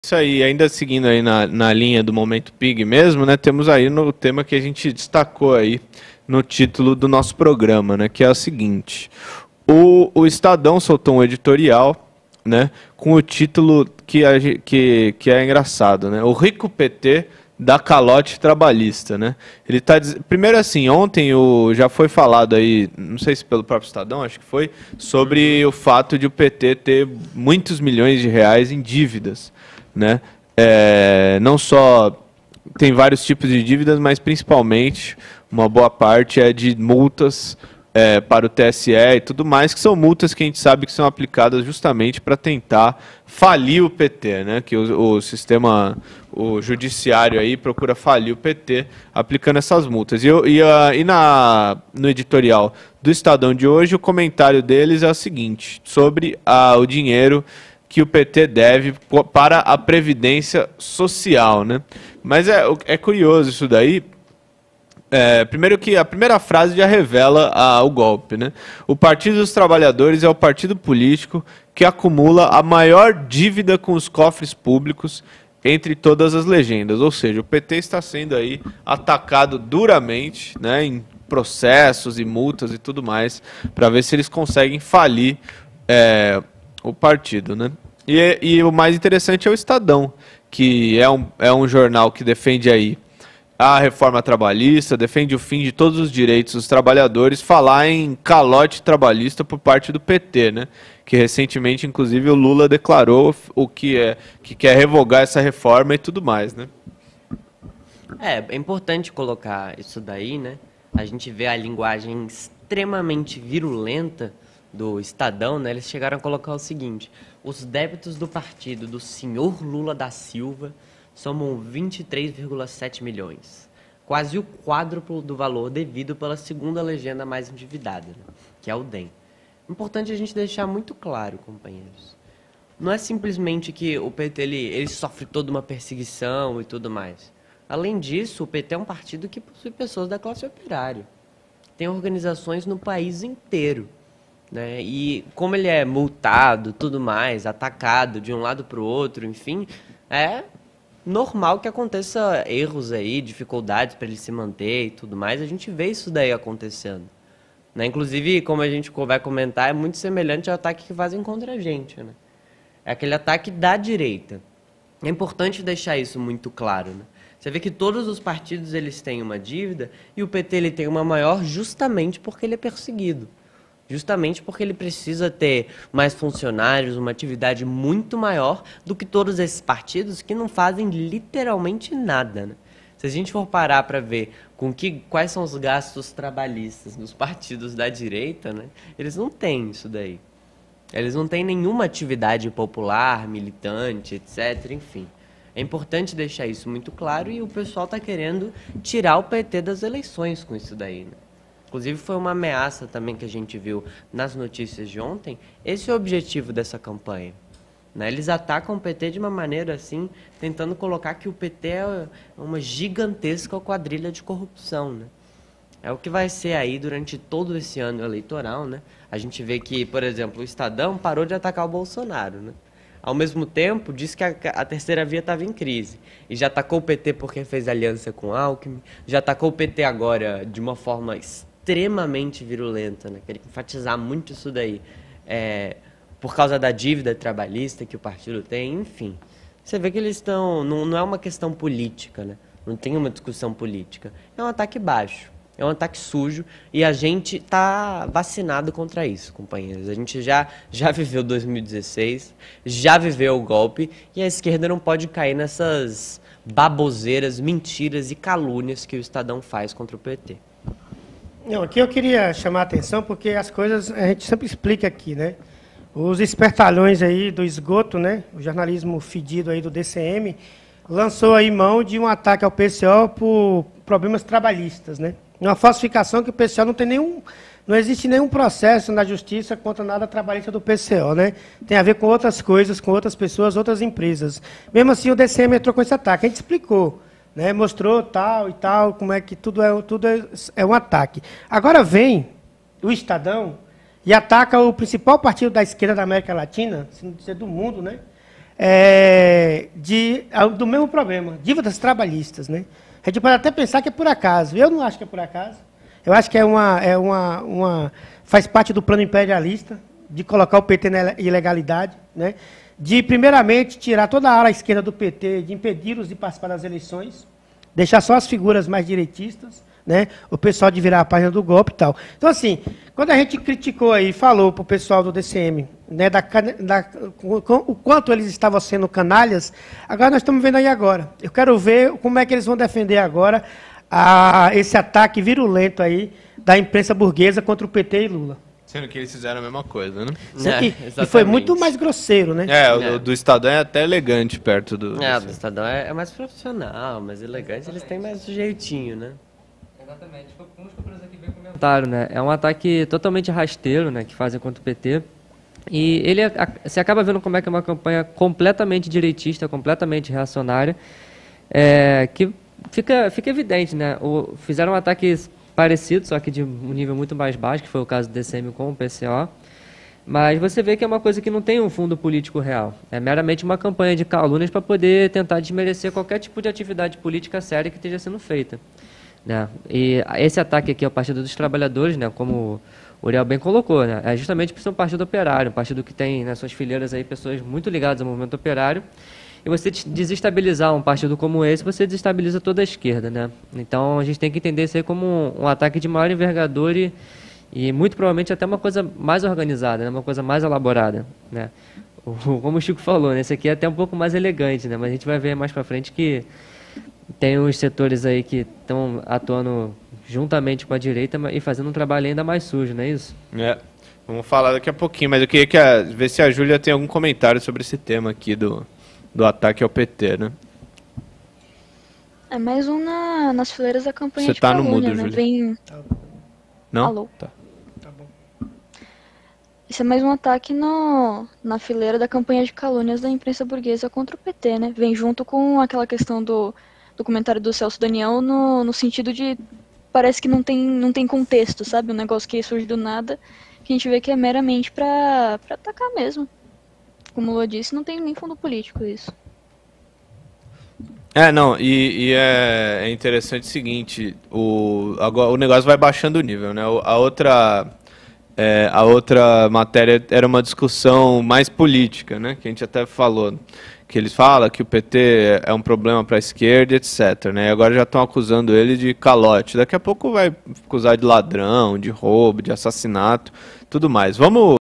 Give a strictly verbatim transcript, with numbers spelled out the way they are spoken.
Isso aí, ainda seguindo aí na, na linha do Momento Pig mesmo, né, temos aí no tema que a gente destacou aí no título do nosso programa, né, que é o seguinte: o, o Estadão soltou um editorial, né, com o título que, a, que, que é engraçado, né, o rico P T dá calote trabalhista, né. Ele tá primeiro assim, ontem o, já foi falado aí, não sei se pelo próprio Estadão, acho que foi, sobre o fato de o P T ter muitos milhões de reais em dívidas, né? É, não só tem vários tipos de dívidas, mas principalmente uma boa parte é de multas é, para o T S E e tudo mais, que são multas que a gente sabe que são aplicadas justamente para tentar falir o P T, né? Que o, o sistema, o judiciário aí procura falir o P T aplicando essas multas. E, e, a, e na, no editorial do Estadão de hoje, o comentário deles é o seguinte, sobre a, o dinheiro que o P T deve para a Previdência Social, né? Mas é, é curioso isso daí. É, primeiro que a primeira frase já revela a, o golpe, né? O Partido dos Trabalhadores é o partido político que acumula a maior dívida com os cofres públicos entre todas as legendas. Ou seja, o P T está sendo aí atacado duramente, né, em processos e multas e tudo mais, para ver se eles conseguem falir é, o partido, né? E, e o mais interessante é o Estadão, que é um, é um jornal que defende aí a reforma trabalhista, defende o fim de todos os direitos dos trabalhadores, falar em calote trabalhista por parte do P T, né? Que recentemente, inclusive, o Lula declarou o que é, que quer revogar essa reforma e tudo mais, né? É, é importante colocar isso daí, né? A gente vê a linguagem extremamente virulenta do Estadão, né? Eles chegaram a colocar o seguinte: os débitos do partido do senhor Lula da Silva somam vinte e três vírgula sete milhões, quase o quádruplo do valor devido pela segunda legenda mais endividada, né? Que é o D E M. Importante a gente deixar muito claro, companheiros. Não é simplesmente que o P T ele, ele sofre toda uma perseguição e tudo mais. Além disso, o P T é um partido que possui pessoas da classe operária. Tem organizações no país inteiro, né? E como ele é multado, tudo mais, atacado de um lado para o outro, enfim, é normal que aconteça erros aí, dificuldades para ele se manter e tudo mais. A gente vê isso daí acontecendo, né? Inclusive, como a gente vai comentar, é muito semelhante ao ataque que fazem contra a gente, né? É aquele ataque da direita. É importante deixar isso muito claro, né? Você vê que todos os partidos eles têm uma dívida e o P T ele tem uma maior justamente porque ele é perseguido. Justamente porque ele precisa ter mais funcionários, uma atividade muito maior do que todos esses partidos que não fazem literalmente nada, né? Se a gente for parar para ver com que, quais são os gastos trabalhistas nos partidos da direita, né, eles não têm isso daí. Eles não têm nenhuma atividade popular, militante, etcétera. Enfim, é importante deixar isso muito claro e o pessoal está querendo tirar o P T das eleições com isso daí, né? Inclusive, foi uma ameaça também que a gente viu nas notícias de ontem. Esse é o objetivo dessa campanha, né? Eles atacam o P T de uma maneira assim, tentando colocar que o P T é uma gigantesca quadrilha de corrupção, né? É o que vai ser aí durante todo esse ano eleitoral, né? A gente vê que, por exemplo, o Estadão parou de atacar o Bolsonaro, né? Ao mesmo tempo, disse que a, a terceira via estava em crise. E já atacou o P T porque fez aliança com o Alckmin, já atacou o P T agora de uma forma extremamente virulenta, né? Queria enfatizar muito isso daí, é, por causa da dívida trabalhista que o partido tem, enfim. Você vê que eles estão... Não, não é uma questão política, né? Não tem uma discussão política. É um ataque baixo, é um ataque sujo e a gente está vacinado contra isso, companheiros. A gente já, já viveu dois mil e dezesseis, já viveu o golpe e a esquerda não pode cair nessas baboseiras, mentiras e calúnias que o Estadão faz contra o P T. Não, aqui eu queria chamar a atenção porque as coisas a gente sempre explica aqui, né? Os espertalhões aí do esgoto, né? O jornalismo fedido aí do D C M lançou aí mão de um ataque ao P C O por problemas trabalhistas, né? Uma falsificação que o P C O não tem nenhum, não existe nenhum processo na justiça contra nada trabalhista do P C O, né? Tem a ver com outras coisas, com outras pessoas, outras empresas. Mesmo assim, o D C M entrou com esse ataque. A gente explicou, né? Mostrou tal e tal, como é que tudo é, tudo é, é um ataque. Agora vem o Estadão e ataca o principal partido da esquerda da América Latina, se não dizer do mundo, né? é, de, do mesmo problema, dívidas trabalhistas, né? A gente pode até pensar que é por acaso. Eu não acho que é por acaso. Eu acho que é uma, é uma, uma faz parte do plano imperialista de colocar o P T na ilegalidade, né? De, primeiramente, tirar toda a ala esquerda do P T, de impedi-los de participar das eleições, deixar só as figuras mais direitistas, né? O pessoal de virar a página do golpe e tal. Então, assim, quando a gente criticou aí, falou para o pessoal do D C M, né, da, da, o quanto eles estavam sendo canalhas, agora nós estamos vendo aí agora. Eu quero ver como é que eles vão defender agora a, esse ataque virulento aí da imprensa burguesa contra o P T e Lula. Sendo que eles fizeram a mesma coisa, né? É, e, e foi muito mais grosseiro, né? É, o É. do, do Estadão é até elegante perto do... É, o do Estadão é, é mais profissional, mais elegante, eles têm mais jeitinho, né? Exatamente. Como os companheiros aqui bem comentaram, né? É um ataque totalmente rasteiro, né? Que fazem contra o P T. E ele, a, você acaba vendo como é que é uma campanha completamente direitista, completamente reacionária, é, que fica, fica evidente, né? O, fizeram um ataque parecido, só que de um nível muito mais baixo, que foi o caso do D C M com o P C O. Mas você vê que é uma coisa que não tem um fundo político real. É meramente uma campanha de calúnias para poder tentar desmerecer qualquer tipo de atividade política séria que esteja sendo feita, né? E esse ataque aqui ao Partido dos Trabalhadores, né, como o Uriel bem colocou, né, é justamente por ser um partido operário, um partido que tem nas suas fileiras aí pessoas muito ligadas ao movimento operário. E você desestabilizar um partido como esse, você desestabiliza toda a esquerda, né? Então a gente tem que entender isso aí como um, um ataque de maior envergadura e, e muito provavelmente até uma coisa mais organizada, né? Uma coisa mais elaborada, né? O, como o Chico falou, né? Esse aqui é até um pouco mais elegante, né? Mas a gente vai ver mais pra frente que tem uns setores aí que estão atuando juntamente com a direita e fazendo um trabalho ainda mais sujo, não é isso? É, vamos falar daqui a pouquinho, mas eu queria que a, ver se a Júlia tem algum comentário sobre esse tema aqui do, do ataque ao P T, né? É mais um na, nas fileiras da campanha Você de tá no calúnia, mudo, né? Júlia. Vem... Não? Alô? Tá. Tá bom. Esse é mais um ataque no, na fileira da campanha de calúnias da imprensa burguesa contra o P T, né? Vem junto com aquela questão do documentário do Celso Daniel no, no sentido de parece que não tem, não tem contexto, sabe? Um negócio que surge do nada, que a gente vê que é meramente pra, pra atacar mesmo. Como o Lua disse, não tem nem fundo político isso. É, não, e, e é, é interessante o seguinte, o, agora, o negócio vai baixando o nível, né? O- A outra, é, a outra matéria era uma discussão mais política, né? Que a gente até falou, que eles falam que o P T é um problema para a esquerda, etcétera, né? E agora já estão acusando ele de calote. Daqui a pouco vai acusar de ladrão, de roubo, de assassinato, tudo mais. Vamos